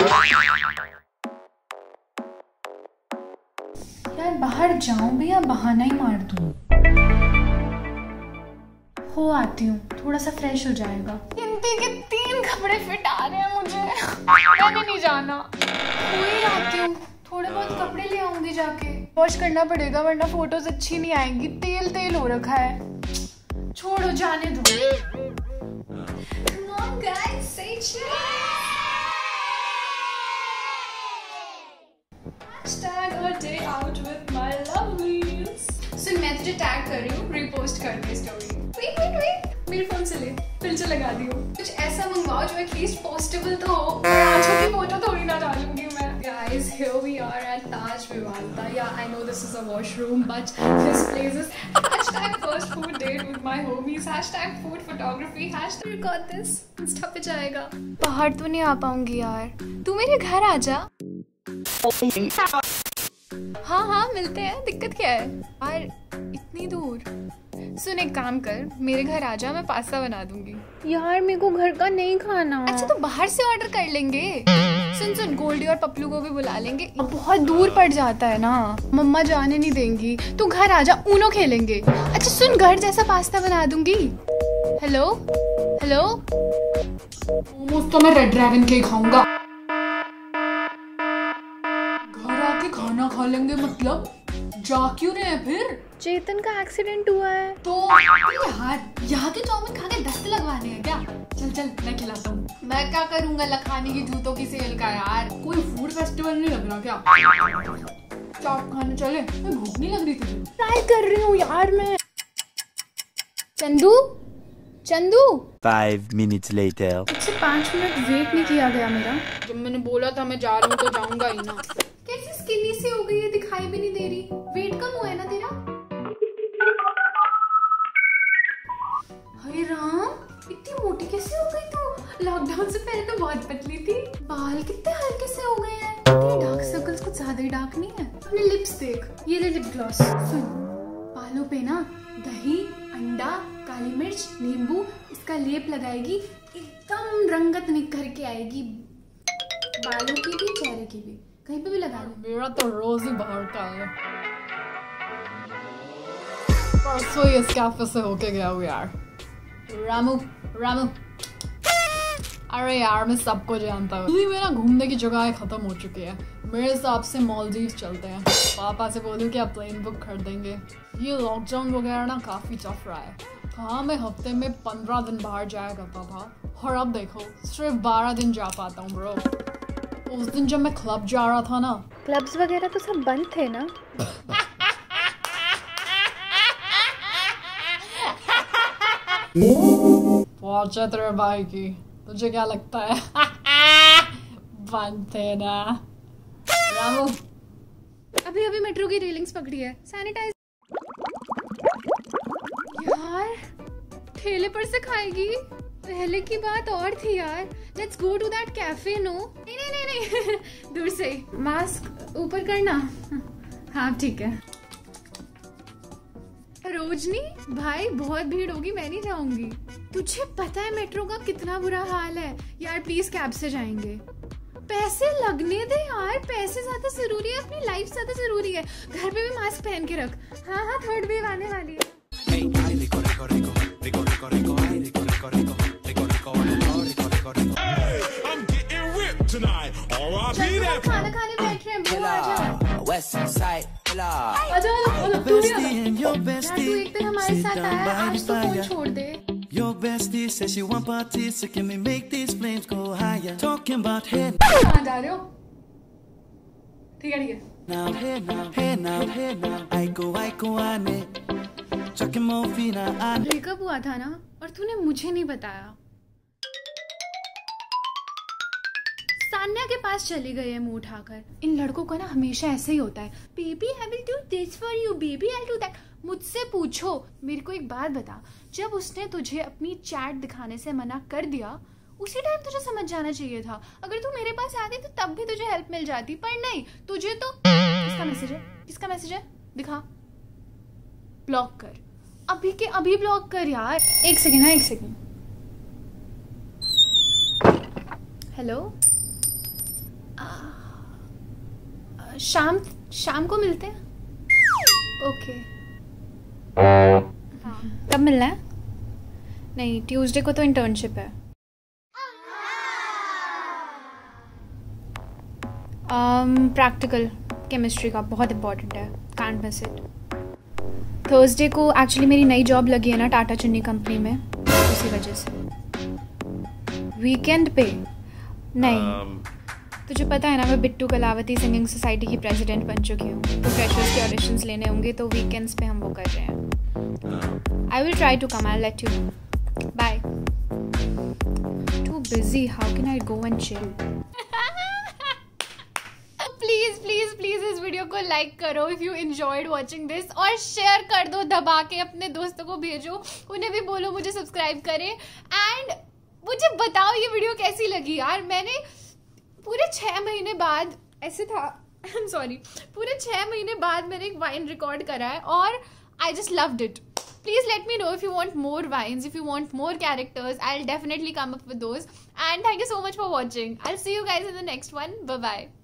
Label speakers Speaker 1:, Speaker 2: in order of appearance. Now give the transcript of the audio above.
Speaker 1: यार बाहर जाऊं भी या बहाना ही मार दूं? हो आती हूँ, थोड़ा सा फ्रेश हो जाएगा। गिनती के 3 कपड़े फिट आ रहे हैं मुझे, मैंने नहीं जाना। हो ही आती हूँ, थोड़े बहुत कपड़े ले आऊंगी जाके। वॉश करना पड़ेगा वरना फोटोज अच्छी नहीं आएंगी, तेल तेल हो रखा है। छोड़ो, जाने दो। Come on guys, say cheers. Hashtag a day out with my lovelies. सुन, मैं तुझे टैग कर रही हूँ, रीपोस्ट कर दे स्टोरी। वेट, मेरे फोन से ले, फिल्टर लगा दियो। कुछ ऐसा मंगवाओ जो एटलीस्ट पोस्टेबल तो हो। आंखों की फोटो थोड़ी ना डालूंगी मैं। Guys, here we are at Taj Vivanta. Yeah, I know this is a washroom, but this place is hashtag first food date with my homies. Hashtag food photography. Hashtag got this. Insta पे जाएगा। बाहर तो नहीं आ पाऊंगी यार, तू मेरे घर आ जा। हाँ मिलते हैं, दिक्कत क्या है यार, इतनी दूर। सुन, एक काम कर, मेरे घर आ जा, मैं पास्ता बना दूंगी। यार मेरे को घर का नहीं खाना। अच्छा तो बाहर से ऑर्डर कर लेंगे। सुन, गोल्डी और पपलू को भी बुला लेंगे। अब बहुत दूर पड़ जाता है ना, मम्मा जाने नहीं देंगी। तू घर आ जा, ऊनो खेलेंगे। अच्छा सुन, घर जैसा पास्ता बना दूंगी। हेलो मोमोज तो मैं रेड ड्रैगन के ही खाऊंगा। घर आके खाना खा लेंगे मतलब? जा क्यों रहे हैं फिर? चेतन का एक्सीडेंट हुआ है तो यार यहाँ के चाउमीन खा के दस्त लगवाने हैं क्या? चल मैं खिलाता हूँ। मैं क्या करूँगा लखानी की जूतों की सेल का यार, कोई फूड फेस्टिवल नहीं लग रहा क्या? चाट खाने चले? भूख नहीं लग रही तुझे? ट्राई कर रही हूँ यार मैं। Chandu
Speaker 2: 5 minutes later.
Speaker 1: मुझसे 5 मिनट वेट नहीं किया गया मेरा। जब मैंने बोला था मैं जा रहा हूँ तो जाऊंगा ही ना। कैसी स्किनी सी हो गई है, दिखाई भी नहीं दे रही। वेट कम हुआ है ना तेरा? अरे राम, इतनी मोटी कैसे हो गई तू? लॉकडाउन से पहले तो बहुत पतली थी। बाल कितने हल्के से हो गए हैं। डार्क सर्कल्स कुछ ज्यादा ही डार्क नहीं है। अपने लिप्स देख, ये ले लिप ग्लॉस। सुन, बालों पे ना दही, अंडा, काली मिर्च, नींबू इसका लेप लगाएगी, एकदम रंगत निखर के आएगी। बालों की भी, चेहरे की भी, कहीं पे भी लगा लो। मेरा तो रोज ही बाहर का है। परसों ही इस कैफे से होके गया हूँ यार। रामू अरे यार मैं सबको जानता हूँ। मेरा घूमने की जगह खत्म हो चुकी है। मेरे हिसाब से मालदीव चलते हैं। पापा से बोलूँ कि आप प्लेन बुक कर देंगे। ये लॉकडाउन वगैरह ना काफी टफ रहा है। हाँ मैं हफ्ते में 15 दिन बाहर जाया करता था और अब देखो सिर्फ 12 दिन जा पाता हूँ ब्रो। उस दिन जब मैं क्लब जा रहा था ना, क्लब्स वगैरह तो सब बंद थे ना। पहुंचे तेरे भाई की, तुझे क्या लगता है? बंद थे ना। रामू अभी मेट्रो की रेलिंग्स पकड़ी है, सैनिटाइज। यार ठेले पर से खाएगी? पहले की बात और थी यार। Let's go to that cafe. No नहीं दूर से। मास्क ऊपर करना। हाँ ठीक है। रोजनी भाई बहुत भीड़ होगी, मैं नहीं जाऊंगी। तुझे पता है मेट्रो का कितना बुरा हाल है यार। प्लीज कैब से जाएंगे। पैसे लगने दे यार, पैसे ज्यादा जरूरी है, अपनी लाइफ ज्यादा जरूरी है। घर पे भी मास्क पहन के रख। हाँ थर्ड वेव आने वाली है। खाना खाने बैठ रहे हैं, तू एक दिन हमारे साथ आया, आज तो फोन छोड़ दे। Your bestie says she want parties, so can we make these flames go higher? Talking about hey. कहाँ जा रहे हो? ठीक है। Now hey now, I go ane. Chucking morphine ane. Breakup हुआ था ना, और तूने मुझे नहीं बताया। सान्या के पास चली गई है मुंह उठाकर। इन लड़कों का ना हमेशा ऐसे ही होता है। Baby I will do this for you, baby I do that. मुझसे पूछो। मेरे को एक बात बता, जब उसने तुझे अपनी चैट दिखाने से मना कर दिया, उसी टाइम तुझे समझ जाना चाहिए था। अगर तू मेरे पास आती तो तब भी तुझे हेल्प मिल जाती, पर नहीं, तुझे तो किसका मैसेज है दिखा। ब्लॉक कर, अभी के अभी ब्लॉक कर यार। एक सेकेंड। हेलो शाम को मिलते हैं। ओके हाँ, कब मिलना है? नहीं, ट्यूसडे को तो इंटर्नशिप है। प्रैक्टिकल केमिस्ट्री का बहुत इम्पोर्टेंट है, कांट मिस इट। थर्सडे को एक्चुअली मेरी नई जॉब लगी है ना टाटा चन्नी कंपनी में, उसी वजह से। वीकेंड पे नहीं, तुझे पता है ना मैं बिट्टू कलावती सिंगिंग सोसाइटी की प्रेसिडेंट बन चुकी हूँ, तो फ्रेशर्स के ऑडिशंस लेने होंगे, तो वीकेंड्स पे हम वो कर रहे हैं। I will try to come, I let you know. Bye. Too busy, how can I go and chill? Please please please इस वीडियो को लाइक करो if you enjoyed watching this, और शेयर कर दो दबा के, अपने दोस्तों को भेजो, उन्हें भी बोलो मुझे सब्सक्राइब करें। एंड मुझे बताओ ये वीडियो कैसी लगी यार। मैंने पूरे 6 महीने बाद, ऐसे था, आई एम सॉरी, पूरे 6 महीने बाद मैंने एक वाइन रिकॉर्ड करा है और I just loved it. Please let me know if you want more vines, if you want more characters. I'll definitely come up with those. And thank you so much for watching. I'll see you guys in the next one. Bye-bye.